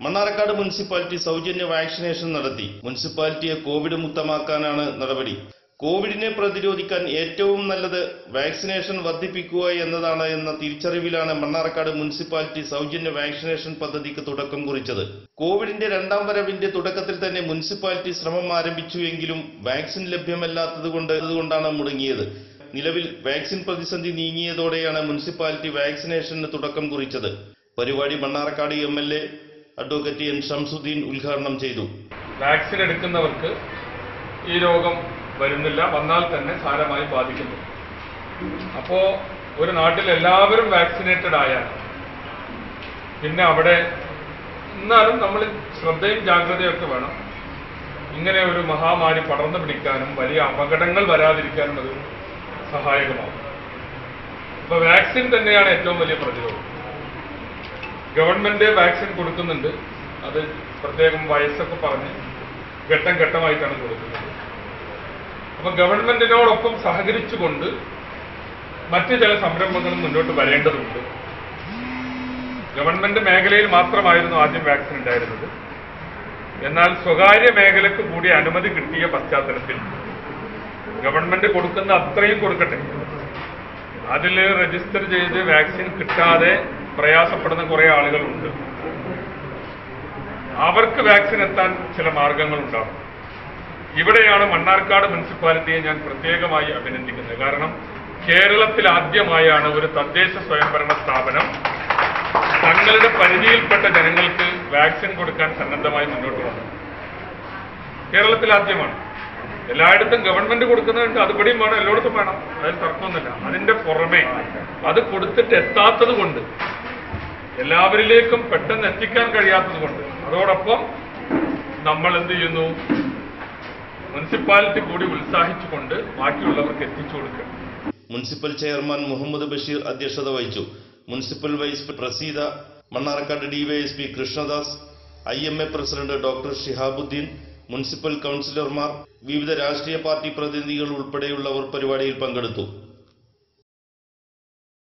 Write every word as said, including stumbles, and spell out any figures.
Mannarkkad municipality സൗജന്യ vaccination നടത്തി. മുനിസിപ്പാലിറ്റിയെ Covid മുക്തമാക്കാനാണ് നടപടി. കോവിഡിനെ പ്രതിരോധിക്കാൻ ഏറ്റവും നല്ലത് വാക്സിനേഷൻ വർദ്ധിപ്പിക്കുക എന്നതാണ് എന്ന തിരിച്ചറിവിലാണ് മണ്ണാർക്കാട് മുനിസിപ്പാലിറ്റി സൗജന്യ വാക്സിനേഷൻ പദ്ധതിക്ക് തുടക്കം കുറിച്ചത്. കോവിഡിന്റെ രണ്ടാം വരവിന്റെ തുടക്കത്തിൽ തന്നെ മുനിസിപ്പാലിറ്റി ശ്രമം ആരംഭിച്ചുവെങ്കിലും വാക്സിൻ ലഭ്യമല്ലാത്തതുകൊണ്ട് അതുകൊണ്ടാണ് മുടങ്ങിയത്. നിലവിൽ വാക്സിൻ പ്രതിസന്ധി നീങ്ങിയതോടെയാണ് മുനിസിപ്പാലിറ്റി വാക്സിനേഷന് തുടക്കം കുറിച്ചത്. പരിപാടി Mannarkkad M L A advocate N Shamsuddeen ഉദ്ഘാടനം ചെയ്തു. വാക്സിൻ എടുക്കുന്നവർക്ക് ഈ രോഗം വരുന്നില്ല, വന്നാൽ തന്നെ സാരമായി ബാധിക്കുന്നു. അപ്പോ ഒരു നാട്ടിൽ എല്ലാവരും വാക്സിനേറ്റഡ് ആയാൽ പിന്നെ അവിടെ എന്നാലും നമ്മൾ ശ്രദ്ധയും ജാഗ്രതയൊക്കെ വേണം. ഇങ്ങനെ ഒരു മഹാമാരി പടർന്നു പിടിക്കാനും വലിയ അപകടങ്ങൾ വരാതിരിക്കാനും അത് സഹായകമാകും. അപ്പൊ വാക്സിൻ തന്നെയാണ് ഏറ്റവും വലിയ പ്രതിരോധം. ഗവൺമെന്റ് വാക്സിൻ കൊടുക്കുന്നുണ്ട്. അത് പ്രത്യേകം വയസ്സൊക്കെ പറഞ്ഞ് ഘട്ടം ഘട്ടമായിട്ടാണ് കൊടുക്കുന്നത്. അപ്പൊ ഗവൺമെന്റിനോടൊപ്പം സഹകരിച്ചുകൊണ്ട് മറ്റ് ചില സംരംഭങ്ങളും മുന്നോട്ട് വരേണ്ടതുണ്ട്. ഗവൺമെന്റ് മേഖലയിൽ മാത്രമായിരുന്നു ആദ്യം വാക്സിൻ ഉണ്ടായിരുന്നത്. എന്നാൽ സ്വകാര്യ മേഖലയ്ക്ക് കൂടി അനുമതി കിട്ടിയ പശ്ചാത്തലത്തിൽ ഗവൺമെന്റ് കൊടുക്കുന്ന അത്രയും കൊടുക്കട്ടെ. അതിൽ രജിസ്റ്റർ ചെയ്ത് വാക്സിൻ കിട്ടാതെ പ്രയാസപ്പെടുന്ന കുറെ ആളുകളുണ്ട്. അവർക്ക് വാക്സിൻ എത്താൻ ചില മാർഗങ്ങളുണ്ടാകും. ഇവിടെയാണ് മണ്ണാർക്കാട് മുനിസിപ്പാലിറ്റിയെ ഞാൻ പ്രത്യേകമായി അഭിനന്ദിക്കുന്നത്. കാരണം കേരളത്തിൽ ആദ്യമായാണ് ഒരു തദ്ദേശ സ്വയംഭരണ സ്ഥാപനം തങ്ങളുടെ പരിധിയിൽപ്പെട്ട ജനങ്ങൾക്ക് വാക്സിൻ കൊടുക്കാൻ സന്നദ്ധമായി മുന്നോട്ട് വന്നത്. കേരളത്തിൽ ആദ്യമാണ്. എല്ലായിടത്തും ഗവൺമെന്റ് കൊടുക്കുന്നുണ്ട്, അത് ഇവിടെയും വേണം, എല്ലായിടത്തും വേണം, അതിൽ തർക്കമൊന്നുമില്ല. അതിന്റെ പുറമെ അത് കൊടുത്തിട്ട് എത്താത്തത് കൊണ്ട്, എല്ലാവരിലേക്കും പെട്ടെന്ന് എത്തിക്കാൻ കഴിയാത്തത് കൊണ്ട്, അതോടൊപ്പം നമ്മൾ എന്ത് ചെയ്യുന്നു, മുനിസിപ്പാലിറ്റി കൂടി ഉത്സാഹിച്ചുകൊണ്ട് ബാക്കിയുള്ളവർക്ക് എത്തിച്ചു കൊടുക്കുക. മുനിസിപ്പൽ ചെയർമാൻ മുഹമ്മദ് ബഷീർ അധ്യക്ഷത വഹിച്ചു. Municipal vice Praseeda, Mannarkkad DYSP Krishnadas, I M A president doctor Shihabuddeen, municipal കൌൺസിലർമാർ, വിവിധ രാഷ്ട്രീയ പാർട്ടി പ്രതിനിധികൾ ഉൾപ്പെടെയുള്ളവർ പരിപാടിയിൽ പങ്കെടുത്തു.